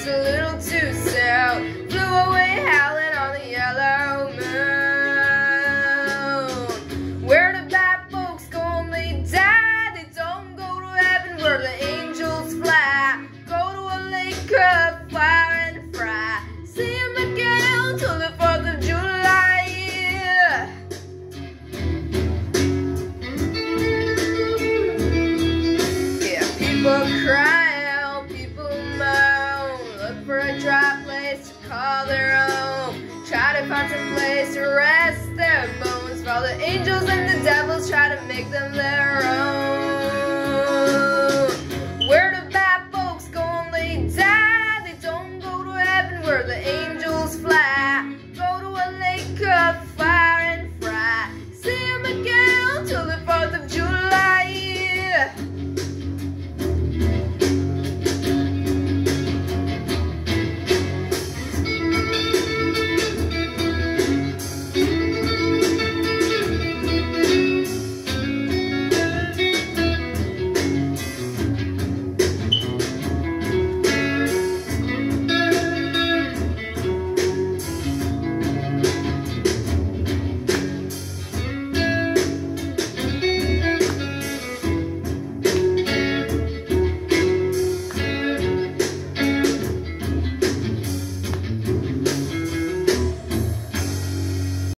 a little too soon. Flew away howling on the yellow moon. Where the bad folks go when they die, they don't go to heaven where the angels fly. Go to a lake of fire and fry. See him again till the 4th of July. Yeah, people cry out, people moan, look for a dry place to call their own. Try to find some place to rest their bones, while the angels and the devils try to make them their own.